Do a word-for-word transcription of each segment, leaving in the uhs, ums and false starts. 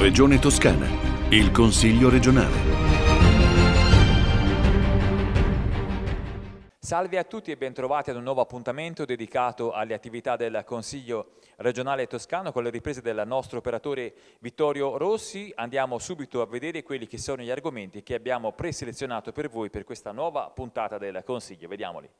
Regione Toscana, il Consiglio regionale. Salve a tutti e bentrovati ad un nuovo appuntamento dedicato alle attività del Consiglio regionale toscano con le riprese del nostro operatore Vittorio Rossi. Andiamo subito a vedere quelli che sono gli argomenti che abbiamo preselezionato per voi per questa nuova puntata del Consiglio. Vediamoli.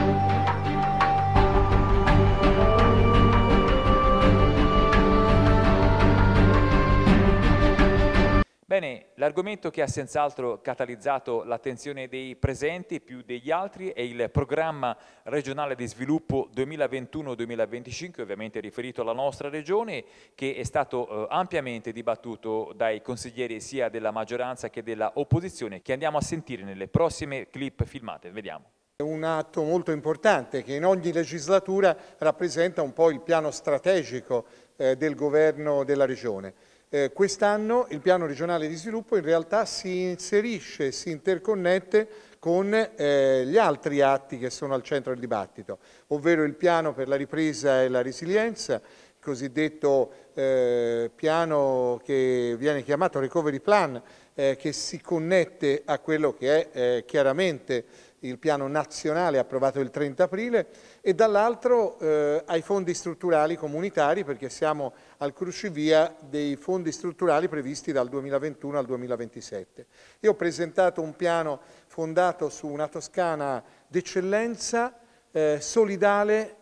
Bene, l'argomento che ha senz'altro catalizzato l'attenzione dei presenti più degli altri è il programma regionale di sviluppo duemilaventuno duemilaventicinque, ovviamente riferito alla nostra regione, che è stato eh, ampiamente dibattuto dai consiglieri sia della maggioranza che della opposizione, che andiamo a sentire nelle prossime clip filmate. Vediamo. È un atto molto importante che in ogni legislatura rappresenta un po' il piano strategico eh, del governo della regione. Eh, quest'anno il piano regionale di sviluppo in realtà si inserisce, si interconnette con eh, gli altri atti che sono al centro del dibattito, ovvero il piano per la ripresa e la resilienza, il cosiddetto eh, piano che viene chiamato Recovery Plan, eh, che si connette a quello che è eh, chiaramente il piano nazionale approvato il trenta aprile, e dall'altro eh, ai fondi strutturali comunitari, perché siamo al crocevia dei fondi strutturali previsti dal duemilaventuno al duemilaventisette. Io ho presentato un piano fondato su una Toscana d'eccellenza, eh, solidale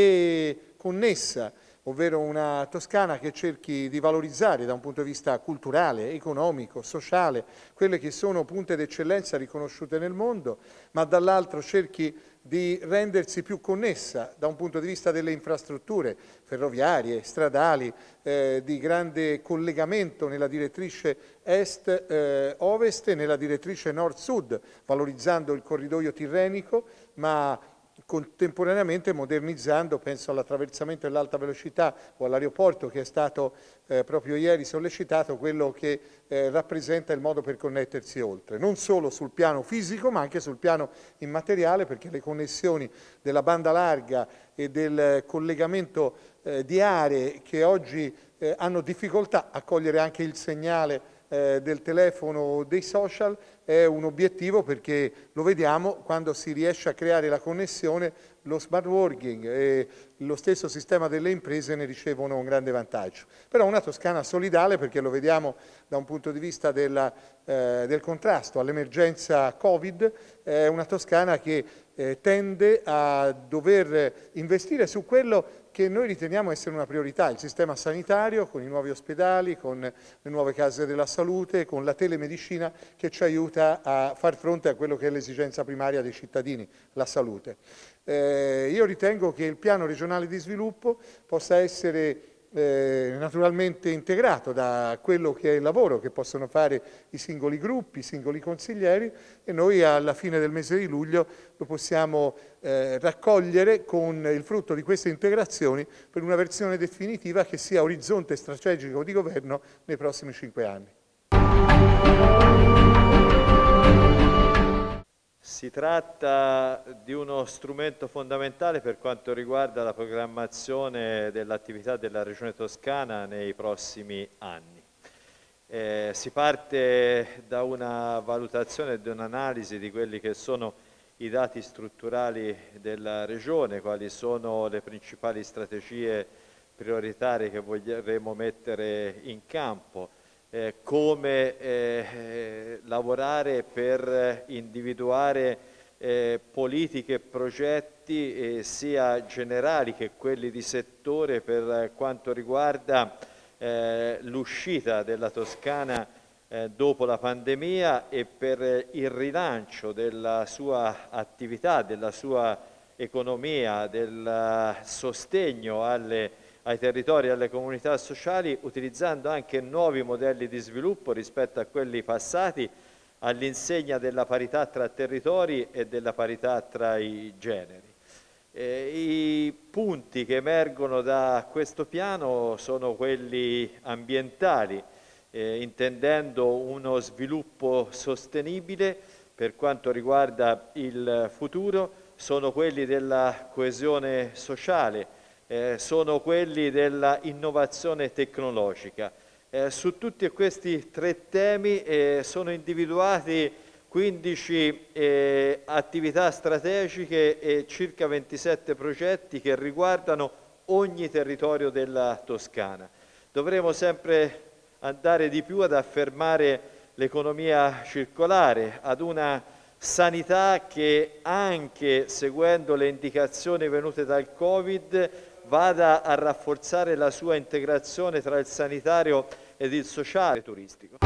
e connessa, ovvero una Toscana che cerchi di valorizzare da un punto di vista culturale, economico, sociale, quelle che sono punte d'eccellenza riconosciute nel mondo, ma dall'altro cerchi di rendersi più connessa da un punto di vista delle infrastrutture ferroviarie, stradali, eh, di grande collegamento nella direttrice est-ovest eh, e nella direttrice nord-sud, valorizzando il corridoio tirrenico, ma contemporaneamente modernizzando, penso all'attraversamento dell'alta velocità o all'aeroporto che è stato eh, proprio ieri sollecitato, quello che eh, rappresenta il modo per connettersi oltre, non solo sul piano fisico ma anche sul piano immateriale, perché le connessioni della banda larga e del collegamento eh, di aree che oggi eh, hanno difficoltà a cogliere anche il segnale eh, del telefono o dei social è un obiettivo, perché lo vediamo quando si riesce a creare la connessione, lo smart working e lo stesso sistema delle imprese ne ricevono un grande vantaggio. Però una Toscana solidale, perché lo vediamo da un punto di vista della, eh, del contrasto all'emergenza Covid, è una Toscana che eh, tende a dover investire su quello che noi riteniamo essere una priorità, il sistema sanitario, con i nuovi ospedali, con le nuove case della salute, con la telemedicina che ci aiuta a far fronte a quello che è l'esigenza primaria dei cittadini, la salute. Eh, io ritengo che il piano regionale di sviluppo possa essere eh, naturalmente integrato da quello che è il lavoro che possono fare i singoli gruppi, i singoli consiglieri, e noi alla fine del mese di luglio lo possiamo eh, raccogliere con il frutto di queste integrazioni per una versione definitiva che sia orizzonte strategico di governo nei prossimi cinque anni. Si tratta di uno strumento fondamentale per quanto riguarda la programmazione dell'attività della Regione Toscana nei prossimi anni. Eh, si parte da una valutazione e da un'analisi di quelli che sono i dati strutturali della Regione, quali sono le principali strategie prioritarie che vogliamo mettere in campo, Eh, come eh, lavorare per individuare eh, politiche e progetti eh, sia generali che quelli di settore per quanto riguarda eh, l'uscita della Toscana eh, dopo la pandemia e per il rilancio della sua attività, della sua economia, del sostegno alle ai territori e alle comunità sociali, utilizzando anche nuovi modelli di sviluppo rispetto a quelli passati, all'insegna della parità tra territori e della parità tra i generi. Eh, I punti che emergono da questo piano sono quelli ambientali, eh, intendendo uno sviluppo sostenibile per quanto riguarda il futuro, sono quelli della coesione sociale, Eh, sono quelli della innovazione tecnologica. Eh, su tutti questi tre temi eh, sono individuati quindici eh, attività strategiche e circa ventisette progetti che riguardano ogni territorio della Toscana. Dovremo sempre andare di più ad affermare l'economia circolare, ad una sanità che, anche seguendo le indicazioni venute dal Covid, vada a rafforzare la sua integrazione tra il sanitario ed il sociale e turistico.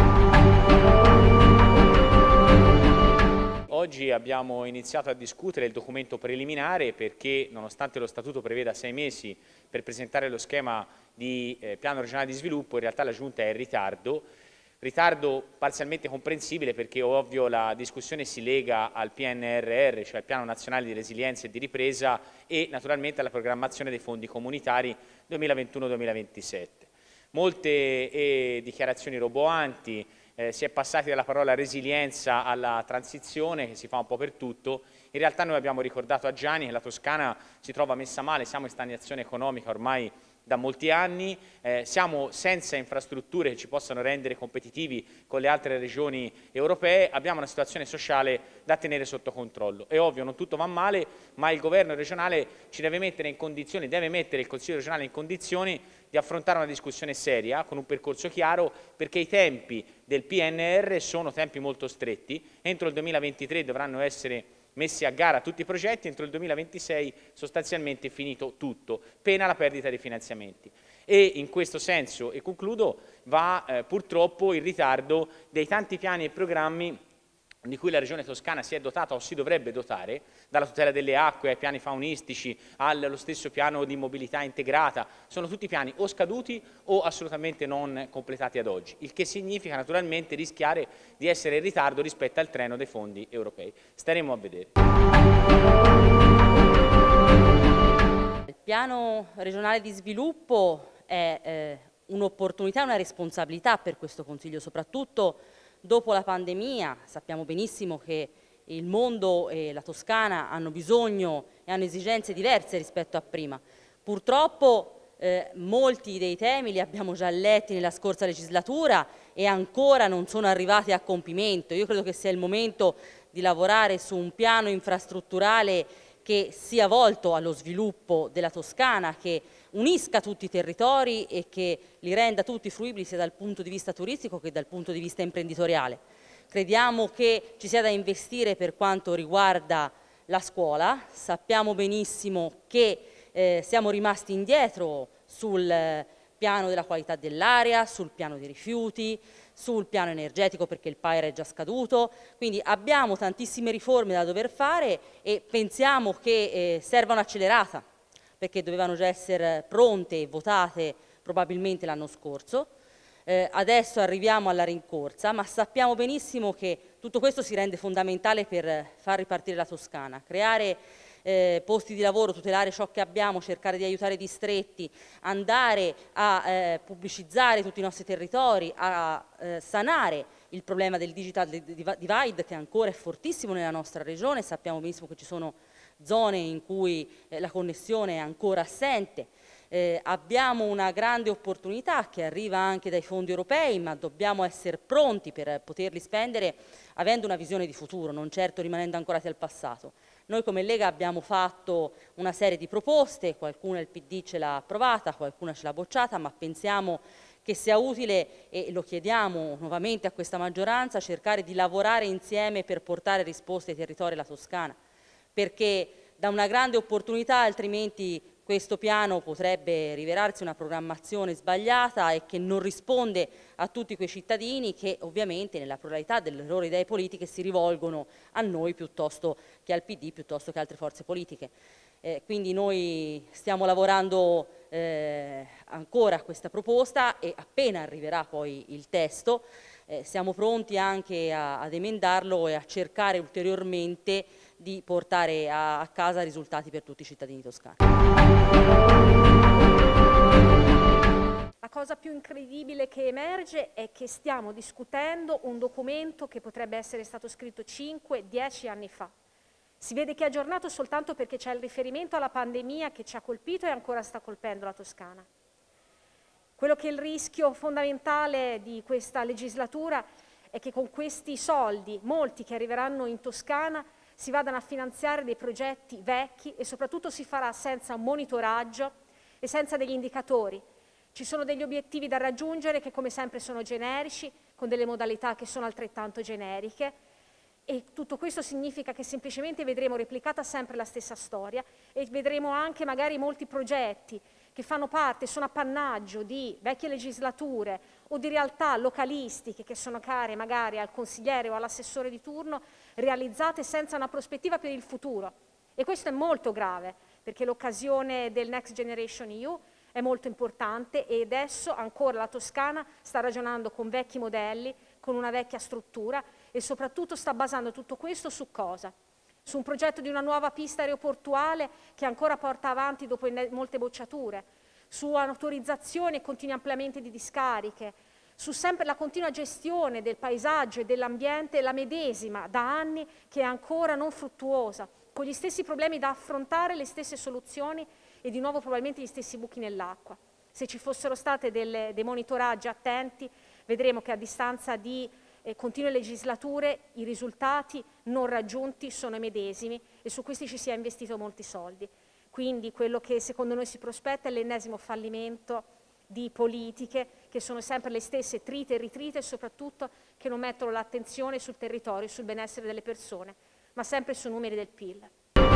Oggi abbiamo iniziato a discutere il documento preliminare perché, nonostante lo Statuto preveda sei mesi per presentare lo schema di eh, piano regionale di sviluppo, in realtà la Giunta è in ritardo. Ritardo parzialmente comprensibile perché ovvio la discussione si lega al P N R R, cioè al Piano Nazionale di Resilienza e di Ripresa, e naturalmente alla programmazione dei fondi comunitari duemilaventuno duemilaventisette. Molte eh, dichiarazioni roboanti, eh, si è passati dalla parola resilienza alla transizione, che si fa un po' per tutto. In realtà noi abbiamo ricordato a Gianni che la Toscana si trova messa male, siamo in stagnazione economica ormai da molti anni, eh, siamo senza infrastrutture che ci possano rendere competitivi con le altre regioni europee, abbiamo una situazione sociale da tenere sotto controllo. È ovvio, non tutto va male, ma il governo regionale ci deve mettere in condizioni, deve mettere il Consiglio regionale in condizioni di affrontare una discussione seria, con un percorso chiaro, perché i tempi del P N R R sono tempi molto stretti. Entro il duemilaventitré dovranno essere messi a gara tutti i progetti, entro il duemilaventisei sostanzialmente è finito tutto, pena la perdita dei finanziamenti. E in questo senso, e concludo, va eh, purtroppo il ritardo dei tanti piani e programmi di cui la Regione Toscana si è dotata o si dovrebbe dotare, dalla tutela delle acque ai piani faunistici, allo stesso piano di mobilità integrata. Sono tutti piani o scaduti o assolutamente non completati ad oggi, il che significa naturalmente rischiare di essere in ritardo rispetto al treno dei fondi europei. Staremo a vedere. Il piano regionale di sviluppo è eh, un'opportunità e una responsabilità per questo Consiglio, soprattutto dopo la pandemia. Sappiamo benissimo che il mondo e la Toscana hanno bisogno e hanno esigenze diverse rispetto a prima. Purtroppo eh, molti dei temi li abbiamo già letti nella scorsa legislatura e ancora non sono arrivati a compimento. Io credo che sia il momento di lavorare su un piano infrastrutturale che sia volto allo sviluppo della Toscana, che unisca tutti i territori e che li renda tutti fruibili sia dal punto di vista turistico che dal punto di vista imprenditoriale. Crediamo che ci sia da investire per quanto riguarda la scuola. Sappiamo benissimo che eh, siamo rimasti indietro sul piano della qualità dell'aria, sul piano dei rifiuti, sul piano energetico perché il P A E R è già scaduto, quindi abbiamo tantissime riforme da dover fare e pensiamo che eh, serva un'accelerata, perché dovevano già essere pronte e votate probabilmente l'anno scorso. Eh, adesso arriviamo alla rincorsa, ma sappiamo benissimo che tutto questo si rende fondamentale per far ripartire la Toscana, creare eh, posti di lavoro, tutelare ciò che abbiamo, cercare di aiutare i distretti, andare a eh, pubblicizzare tutti i nostri territori, a eh, sanare il problema del digital divide che ancora è fortissimo nella nostra regione. Sappiamo benissimo che ci sono zone in cui eh, la connessione è ancora assente. Eh, abbiamo una grande opportunità che arriva anche dai fondi europei, ma dobbiamo essere pronti per poterli spendere avendo una visione di futuro, non certo rimanendo ancorati al passato. Noi come Lega abbiamo fatto una serie di proposte, qualcuna il P D ce l'ha approvata, qualcuna ce l'ha bocciata, ma pensiamo che sia utile, e lo chiediamo nuovamente a questa maggioranza, cercare di lavorare insieme per portare risposte ai territori della Toscana, perché da una grande opportunità altrimenti questo piano potrebbe rivelarsi una programmazione sbagliata e che non risponde a tutti quei cittadini che ovviamente nella pluralità delle loro idee politiche si rivolgono a noi piuttosto che al P D, piuttosto che a altre forze politiche. Eh, quindi noi stiamo lavorando eh, ancora a questa proposta e appena arriverà poi il testo eh, siamo pronti anche a, ad emendarlo e a cercare ulteriormente di portare a, a casa risultati per tutti i cittadini toscani. La cosa più incredibile che emerge è che stiamo discutendo un documento che potrebbe essere stato scritto cinque dieci anni fa. Si vede che è aggiornato soltanto perché c'è il riferimento alla pandemia che ci ha colpito e ancora sta colpendo la Toscana. Quello che è il rischio fondamentale di questa legislatura è che con questi soldi, molti che arriveranno in Toscana, si vadano a finanziare dei progetti vecchi e soprattutto si farà senza un monitoraggio e senza degli indicatori. Ci sono degli obiettivi da raggiungere che come sempre sono generici, con delle modalità che sono altrettanto generiche, e tutto questo significa che semplicemente vedremo replicata sempre la stessa storia e vedremo anche magari molti progetti che fanno parte, sono appannaggio di vecchie legislature o di realtà localistiche che sono care magari al consigliere o all'assessore di turno, realizzate senza una prospettiva per il futuro. E questo è molto grave, perché l'occasione del Next Generation E U è molto importante e adesso ancora la Toscana sta ragionando con vecchi modelli, con una vecchia struttura e soprattutto sta basando tutto questo su cosa? Su un progetto di una nuova pista aeroportuale che ancora porta avanti dopo molte bocciature, su autorizzazioni e continui ampliamenti di discariche, su sempre la continua gestione del paesaggio e dell'ambiente, la medesima da anni che è ancora non fruttuosa, con gli stessi problemi da affrontare, le stesse soluzioni e di nuovo probabilmente gli stessi buchi nell'acqua. Se ci fossero stati dei monitoraggi attenti, vedremo che a distanza di eh, continue legislature i risultati non raggiunti sono i medesimi e su questi ci si è investito molti soldi. Quindi quello che secondo noi si prospetta è l'ennesimo fallimento di politiche che sono sempre le stesse, trite e ritrite, e soprattutto che non mettono l'attenzione sul territorio, sul benessere delle persone, ma sempre sui numeri del P I L.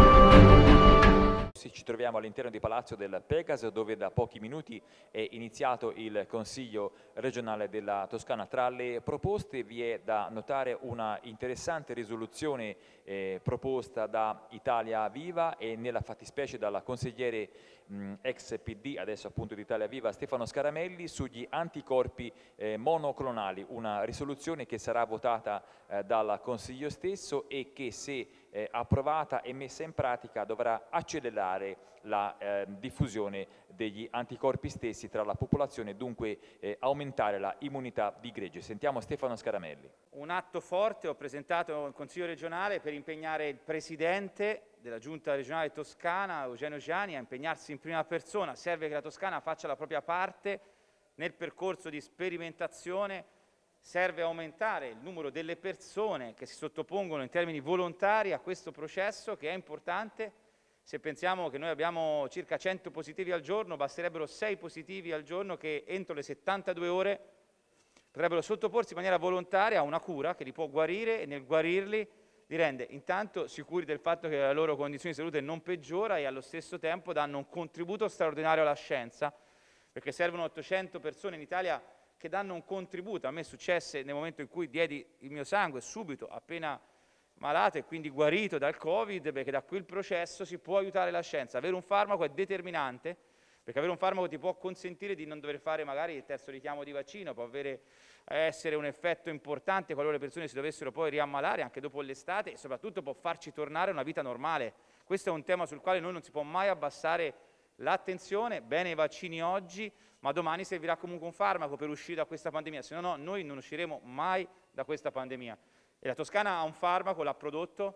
Ci troviamo all'interno di Palazzo del Pegaso, dove da pochi minuti è iniziato il Consiglio regionale della Toscana. Tra le proposte vi è da notare una interessante risoluzione eh, proposta da Italia Viva e nella fattispecie dalla consigliere mh, ex P D, adesso appunto di Italia Viva, Stefano Scaramelli, sugli anticorpi eh, monoclonali, una risoluzione che sarà votata eh, dal Consiglio stesso e che, se eh, approvata e messa in pratica, dovrà accelerare la eh, diffusione degli anticorpi stessi tra la popolazione e dunque eh, aumentare la immunità di gregge. Sentiamo Stefano Scaramelli. Un atto forte ho presentato in Consiglio regionale per impegnare il Presidente della Giunta regionale toscana, Eugenio Giani, a impegnarsi in prima persona. Serve che la Toscana faccia la propria parte nel percorso di sperimentazione, serve aumentare il numero delle persone che si sottopongono in termini volontari a questo processo, che è importante. Se pensiamo che noi abbiamo circa cento positivi al giorno, basterebbero sei positivi al giorno che entro le settantadue ore potrebbero sottoporsi in maniera volontaria a una cura che li può guarire e nel guarirli li rende intanto sicuri del fatto che la loro condizione di salute non peggiora e allo stesso tempo danno un contributo straordinario alla scienza, perché servono ottocento persone in Italia che danno un contributo. A me successe nel momento in cui diedi il mio sangue, subito, appena malato e quindi guarito dal Covid, perché da quel processo si può aiutare la scienza. Avere un farmaco è determinante, perché avere un farmaco ti può consentire di non dover fare magari il terzo richiamo di vaccino, può avere, essere un effetto importante qualora le persone si dovessero poi riammalare anche dopo l'estate, e soprattutto può farci tornare a una vita normale. Questo è un tema sul quale noi non si può mai abbassare l'attenzione. Bene i vaccini oggi, ma domani servirà comunque un farmaco per uscire da questa pandemia, se no, no noi non usciremo mai da questa pandemia. E la Toscana ha un farmaco, l'ha prodotto,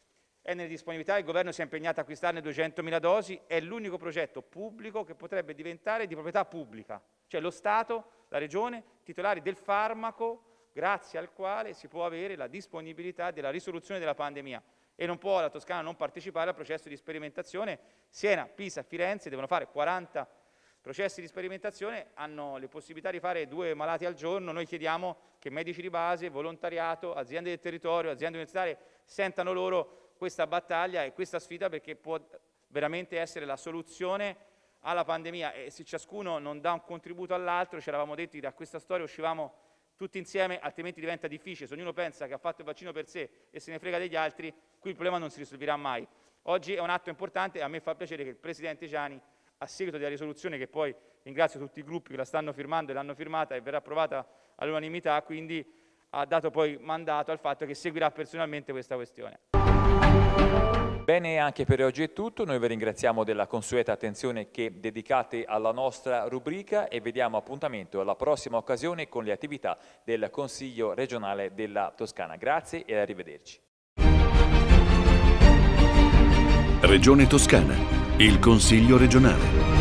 è nelle disponibilità, il governo si è impegnato a acquistarne duecentomila dosi, è l'unico progetto pubblico che potrebbe diventare di proprietà pubblica, cioè lo Stato, la Regione, titolari del farmaco, grazie al quale si può avere la disponibilità della risoluzione della pandemia. E non può la Toscana non partecipare al processo di sperimentazione. Siena, Pisa, Firenze devono fare quaranta processi di sperimentazione, hanno le possibilità di fare due malati al giorno. Noi chiediamo che medici di base, volontariato, aziende del territorio, aziende universitarie sentano loro questa battaglia e questa sfida, perché può veramente essere la soluzione alla pandemia. E se ciascuno non dà un contributo all'altro, ci eravamo detti da questa storia uscivamo tutti insieme, altrimenti diventa difficile. Se ognuno pensa che ha fatto il vaccino per sé e se ne frega degli altri, qui il problema non si risolverà mai. Oggi è un atto importante e a me fa piacere che il Presidente Giani, a seguito della risoluzione, che poi ringrazio tutti i gruppi che la stanno firmando e l'hanno firmata e verrà approvata all'unanimità, quindi ha dato poi mandato al fatto che seguirà personalmente questa questione. Bene, anche per oggi è tutto. Noi vi ringraziamo della consueta attenzione che dedicate alla nostra rubrica e vediamo appuntamento alla prossima occasione con le attività del Consiglio regionale della Toscana. Grazie e arrivederci. Regione Toscana, il Consiglio regionale.